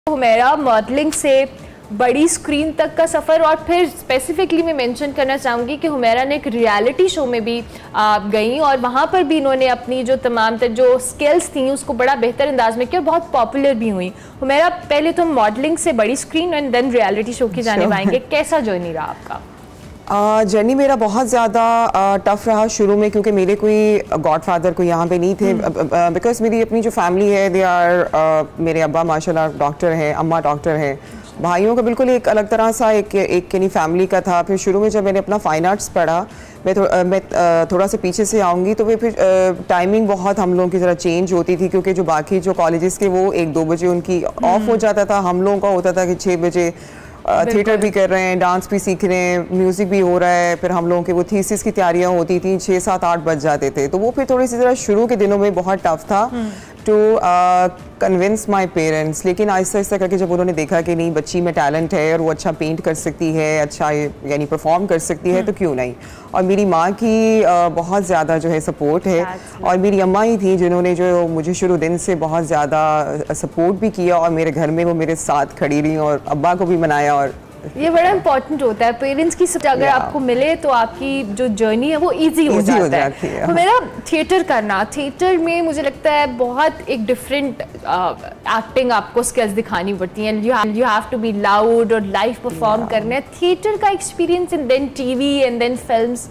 Humaira modelling से बड़ी screen तक का सफ़र, और फिर स्पेसिफिकली मैं मेंशन करना चाहूँगी कि हुमैरा ने एक रियलिटी शो में भी गई और वहाँ पर भी इन्होंने अपनी जो तमाम जो स्किल्स थी उसको बड़ा बेहतर अंदाज में किया और बहुत पॉपुलर भी हुई। हुमैरा, पहले तो हम मॉडलिंग से बड़ी screen and then reality show की जाने पाएंगे, कैसा जर्नी रहा आपका? जर्नी मेरा बहुत ज़्यादा टफ़ रहा शुरू में, क्योंकि मेरे कोई गॉडफादर कोई यहाँ पे नहीं थे। बिकॉज मेरी अपनी जो फैमिली है दे आर, मेरे अब्बा माशाल्लाह डॉक्टर हैं, अम्मा डॉक्टर हैं, भाइयों का बिल्कुल एक अलग तरह सा एक यानी फैमिली का था। फिर शुरू में जब मैंने अपना फ़ाइन आर्ट्स पढ़ा, मैं थोड़ा सा पीछे से आऊँगी तो फिर टाइमिंग बहुत हम लोगों की ज़रा चेंज होती थी, क्योंकि जो बाकी जो कॉलेजेस के वो 1-2 बजे उनकी ऑफ हो जाता था, हम लोगों का होता था कि 6 बजे थिएटर भी कर रहे हैं, डांस भी सीख रहे हैं, म्यूज़िक भी हो रहा है। फिर हम लोगों के वो थीसिस की तैयारियां होती थी, 6-7-8 बज जाते थे। तो वो फिर थोड़ी सी ज़रा शुरू के दिनों में बहुत टफ था टू कन्विंस माई पेरेंट्स। लेकिन आहिस्ता आहिस्ता करके जब उन्होंने देखा कि नहीं बच्ची में टैलेंट है और वो अच्छा पेंट कर सकती है, अच्छा यानी परफॉर्म कर सकती है, तो क्यों नहीं। और मेरी माँ की बहुत ज़्यादा जो है सपोर्ट है, और मेरी अम्मा ही थी जिन्होंने जो मुझे शुरू दिन से बहुत ज़्यादा सपोर्ट भी किया और मेरे घर में वो मेरे साथ खड़ी रही और अब्बा को भी मनाया। और ये बड़ा इंपॉर्टेंट होता है पेरेंट्स की सपोर्ट अगर आपको मिले तो आपकी जो जर्नी है वो इजी हो जाता है। तो मेरा थिएटर करना, थिएटर में मुझे लगता है बहुत एक डिफरेंट एक्टिंग आपको स्किल्स दिखानी पड़ती हैं। You have to be loud और लाइव परफॉर्म करना है। थिएटर का experience and then TV and then films.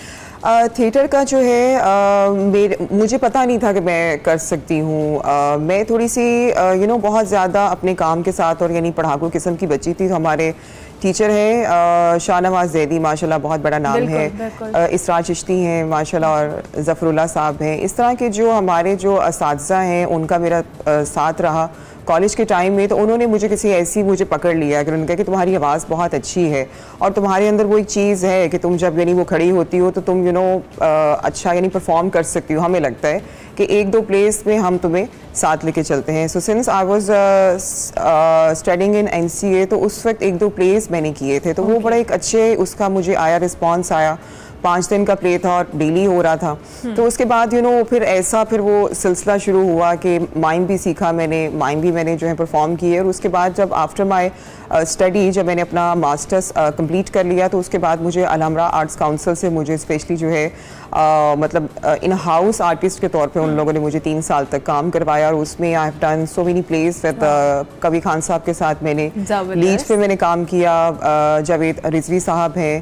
Theatre का जो है मुझे पता नहीं था कि मैं कर सकती हूँ। मैं थोड़ी सी बहुत ज़्यादा अपने काम के साथ और यानी पढ़ाकू किस्म की बच्ची थी। हमारे टीचर हैं शाहनवाज जैदी, माशाल्लाह बहुत बड़ा नाम है, इसरा चिश्ती हैं माशाल्लाह, और ज़फ़रुल्लाह साहब हैं। इस तरह के जो हमारे जो असातिज़ा हैं उनका मेरा साथ रहा कॉलेज के टाइम में। तो उन्होंने मुझे पकड़ लिया कि उन्होंने कहा कि तुम्हारी आवाज़ बहुत अच्छी है और तुम्हारे अंदर वो एक चीज़ है कि तुम जब यानी वो खड़ी होती हो तो तुम अच्छा यानी परफॉर्म कर सकती हो। हमें लगता है कि 1-2 प्लेस में हम तुम्हें साथ लेके चलते हैं। So since I was studying in NCA, तो उस वक्त 1-2 प्लेस मैंने किए थे, तो वो बड़ा एक अच्छे उसका मुझे आया रिस्पॉन्स आया। 5 दिन का प्ले था और डेली हो रहा था। तो उसके बाद फिर वो सिलसिला शुरू हुआ कि माइम भी सीखा मैंने जो है परफॉर्म किए। और उसके बाद जब आफ्टर माई स्टडी जब मैंने अपना मास्टर्स कंप्लीट कर लिया, तो उसके बाद मुझे अलहमरा आर्ट्स काउंसिल से मुझे स्पेशली जो है मतलब इन हाउस आर्टिस्ट के तौर पे उन लोगों ने मुझे 3 साल तक काम करवाया। और उसमें I have done so many place with Kabir Khan साहब के साथ मैंने लीड पे मैंने काम किया, जावेद रिजवी साहब हैं,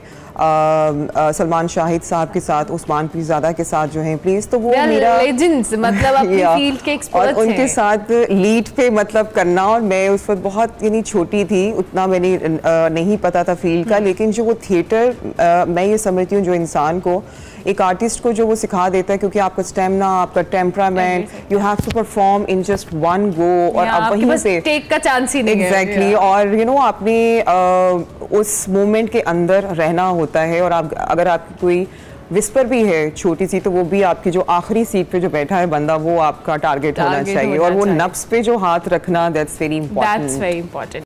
सलमान शाहिद साहब के साथ, उस्मान पीरज़ादा के साथ जो है प्लीज। तो वो मेरा लेजेंड्स, मतलब अपनी फील्ड के एक्सपर्ट्स और उनके साथ लीड पे मतलब करना। और मैं उस वक्त बहुत यानी छोटी थी, उतना मैंने नहीं पता था फील्ड का। लेकिन जो वो थिएटर मैं ये समझती हूँ जो इंसान को, एक आर्टिस्ट को जो वो सिखा देता है, क्योंकि आपका स्टेमिना, आपका temperament, you have to perform in just one go, और अब वहीं से टेक का चांस ही नहीं है। एग्जैक्टली। और आपने उस मोमेंट के अंदर रहना होता है। और आप अगर आपकी कोई विस्पर भी है छोटी सी, तो वो भी आपकी जो आखिरी सीट पे जो बैठा है बंदा, वो आपका टारगेट होना चाहिए। और वो नफ्स पे जो हाथ रखना, दैट्स वेरी इंपॉर्टेंट।